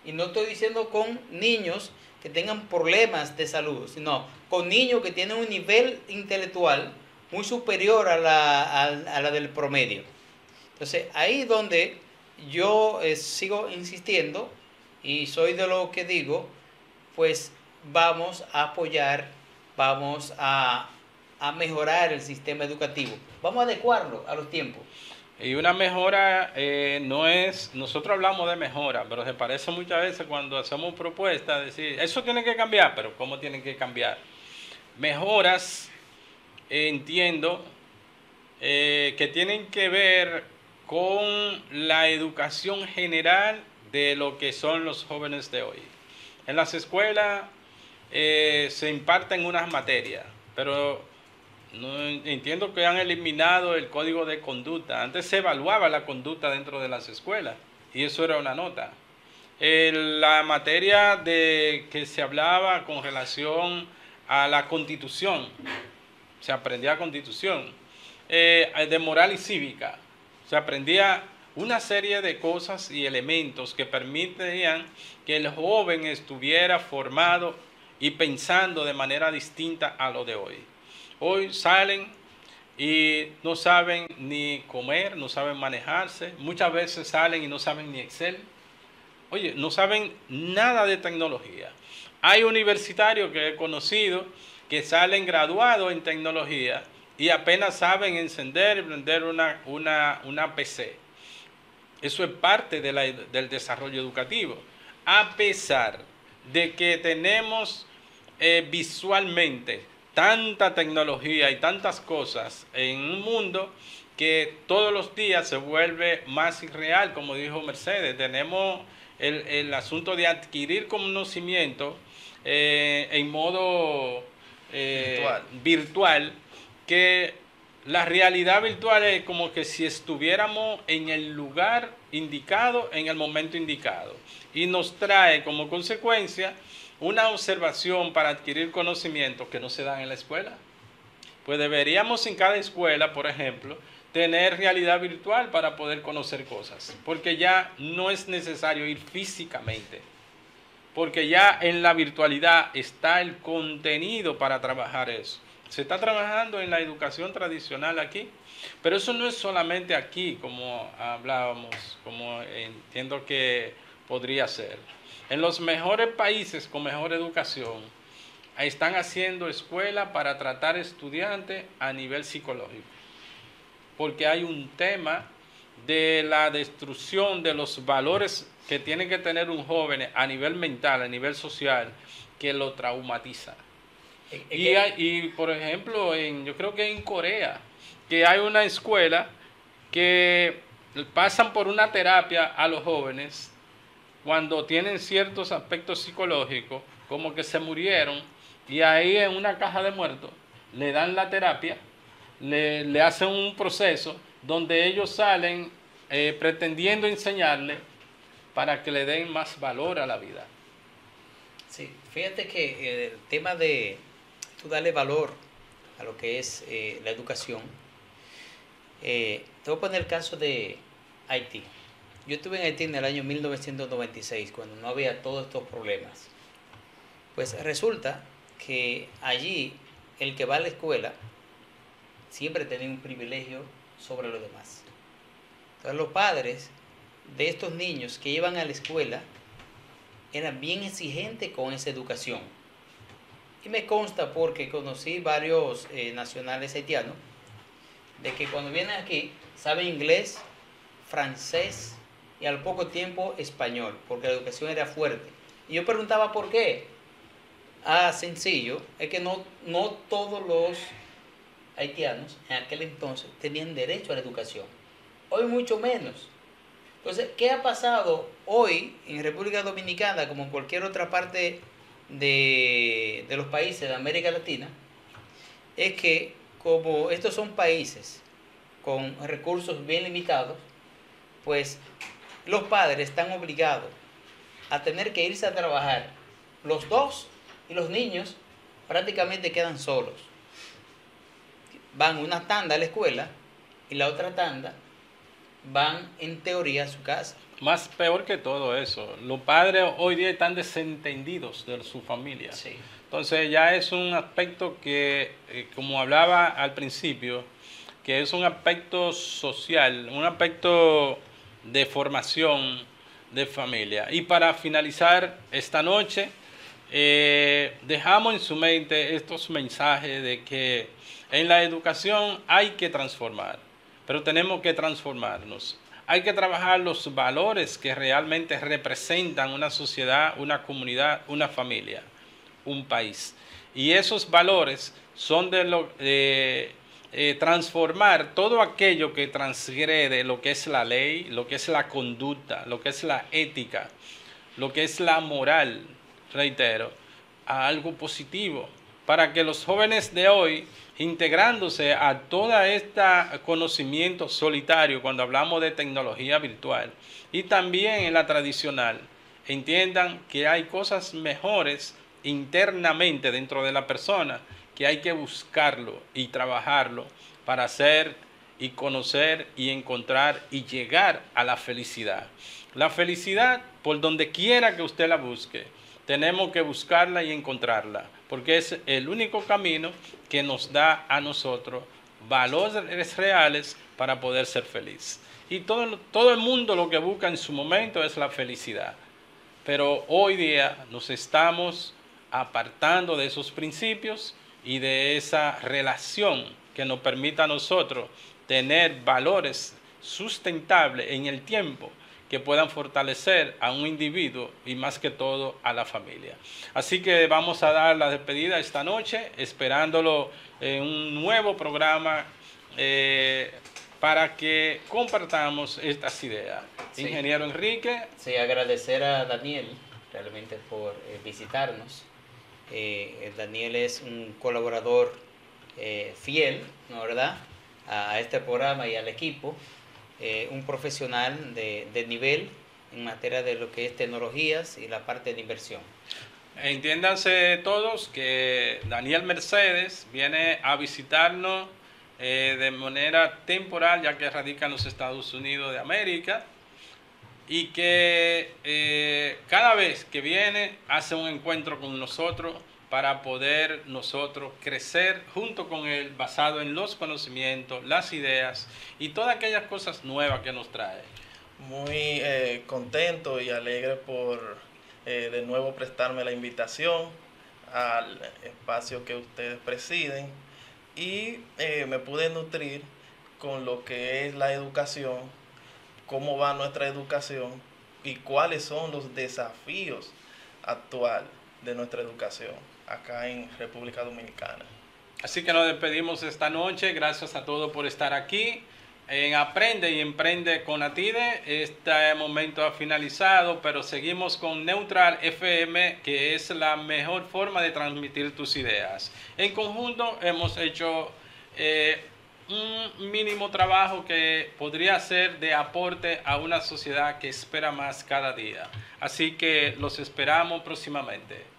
B: Y no estoy diciendo con niños que tengan problemas de salud, sino con niños que tienen un nivel intelectual muy superior a la, a, a la del promedio. Entonces, ahí donde yo eh, sigo insistiendo y soy de lo que digo, pues vamos a apoyar, vamos a, a mejorar el sistema educativo, vamos a adecuarlo a los tiempos.
A: Y una mejora eh, no es, nosotros hablamos de mejora, pero se parece muchas veces cuando hacemos propuestas, decir, eso tiene que cambiar, pero ¿cómo tiene que cambiar? Mejoras, eh, entiendo, eh, que tienen que ver con la educación general de lo que son los jóvenes de hoy. En las escuelas eh, se imparten unas materias, pero no entiendo que han eliminado el código de conducta. Antes se evaluaba la conducta dentro de las escuelas y eso era una nota. El, la materia de que se hablaba con relación a la Constitución, se aprendía Constitución, eh, de moral y cívica, se aprendía una serie de cosas y elementos que permitían que el joven estuviera formado y pensando de manera distinta a lo de hoy. Hoy salen y no saben ni comer, no saben manejarse. Muchas veces salen y no saben ni Excel. Oye, no saben nada de tecnología. Hay universitarios que he conocido que salen graduados en tecnología y apenas saben encender y prender una, una, una P C. Eso es parte de la, del desarrollo educativo. A pesar de que tenemos eh, visualmente tanta tecnología y tantas cosas en un mundo que todos los días se vuelve más irreal, como dijo Mercedes. Tenemos el, el asunto de adquirir conocimiento eh, en modo eh, virtual. virtual, que la realidad virtual es como que si estuviéramos en el lugar indicado, en el momento indicado, y nos trae como consecuencia una observación para adquirir conocimientos que no se dan en la escuela. Pues deberíamos en cada escuela, por ejemplo, tener realidad virtual para poder conocer cosas, porque ya no es necesario ir físicamente, porque ya en la virtualidad está el contenido para trabajar eso. Se está trabajando en la educación tradicional aquí, pero eso no es solamente aquí, como hablábamos, como entiendo que podría ser. En los mejores países con mejor educación, están haciendo escuelas para tratar estudiantes a nivel psicológico, porque hay un tema de la destrucción de los valores que tiene que tener un joven a nivel mental, a nivel social, que lo traumatiza. Y, hay, y por ejemplo, en, yo creo que en Corea, que hay una escuela que pasan por una terapia a los jóvenes cuando tienen ciertos aspectos psicológicos, como que se murieron, y ahí en una caja de muertos le dan la terapia, le, le hacen un proceso donde ellos salen eh, pretendiendo enseñarle para que le den más valor a la vida.
B: Sí, fíjate que el tema de tú darle valor a lo que es eh, la educación, eh, te voy a poner el caso de Haití. Yo estuve en Haití en el año mil novecientos noventa y seis, cuando no había todos estos problemas. Pues resulta que allí el que va a la escuela siempre tenía un privilegio sobre los demás. Entonces los padres de estos niños que iban a la escuela eran bien exigentes con esa educación. Y me consta porque conocí varios eh, nacionales haitianos, de que cuando vienen aquí saben inglés, francés y al poco tiempo español, porque la educación era fuerte. Y yo preguntaba por qué. Ah, sencillo, es que no, no todos los haitianos en aquel entonces tenían derecho a la educación. Hoy mucho menos. Entonces, ¿qué ha pasado hoy en República Dominicana, como en cualquier otra parte de, de los países de América Latina? Es que como estos son países con recursos bien limitados, pues los padres están obligados a tener que irse a trabajar los dos, y los niños prácticamente quedan solos. Van una tanda a la escuela y la otra tanda van en teoría a su casa.
A: más peor que todo eso, los padres hoy día están desentendidos de su familia.
B: Sí.
A: Entonces ya es un aspecto que, eh, como hablaba al principio, que es un aspecto social, un aspecto de formación de familia. Y para finalizar esta noche, eh, dejamos en su mente estos mensajes de que en la educación hay que transformar, pero tenemos que transformarnos. Hay que trabajar los valores que realmente representan una sociedad, una comunidad, una familia, un país. Y esos valores son de lo eh, eh, transformar todo aquello que transgrede lo que es la ley, lo que es la conducta, lo que es la ética, lo que es la moral, reitero, a algo positivo, para que los jóvenes de hoy, integrándose a todo este conocimiento solitario, cuando hablamos de tecnología virtual, y también en la tradicional, entiendan que hay cosas mejores internamente dentro de la persona, que hay que buscarlo y trabajarlo para hacer y conocer y encontrar y llegar a la felicidad. La felicidad, por donde quiera que usted la busque, tenemos que buscarla y encontrarla, porque es el único camino que nos da a nosotros valores reales para poder ser feliz. Y todo, todo el mundo lo que busca en su momento es la felicidad. Pero hoy día nos estamos apartando de esos principios y de esa relación que nos permita a nosotros tener valores sustentables en el tiempo que puedan fortalecer a un individuo y más que todo a la familia. Así que vamos a dar la despedida esta noche, esperándolo en un nuevo programa eh, para que compartamos estas ideas. Sí. Ingeniero Enrique.
B: Sí, agradecer a Daniel realmente por eh, visitarnos. Eh, Daniel es un colaborador eh, fiel, ¿no verdad?, a, a este programa y al equipo. Eh, un profesional de, de nivel en materia de lo que es tecnologías y la parte de inversión.
A: Entiéndanse todos que Daniel Mercedes viene a visitarnos eh, de manera temporal, ya que radica en los Estados Unidos de América, y que eh, cada vez que viene hace un encuentro con nosotros para poder nosotros crecer junto con él, basado en los conocimientos, las ideas y todas aquellas cosas nuevas que nos trae.
C: Muy eh, contento y alegre por eh, de nuevo prestarme la invitación al espacio que ustedes presiden, y eh, me pude nutrir con lo que es la educación, cómo va nuestra educación y cuáles son los desafíos actuales de nuestra educación acá en República Dominicana.
A: Así que nos despedimos esta noche. Gracias a todos por estar aquí en Aprende y Emprende con ATIDE. Este momento ha finalizado, pero seguimos con Neutral F M, que es la mejor forma de transmitir tus ideas. En conjunto hemos hecho eh, un mínimo trabajo que podría ser de aporte a una sociedad que espera más cada día. Así que los esperamos próximamente.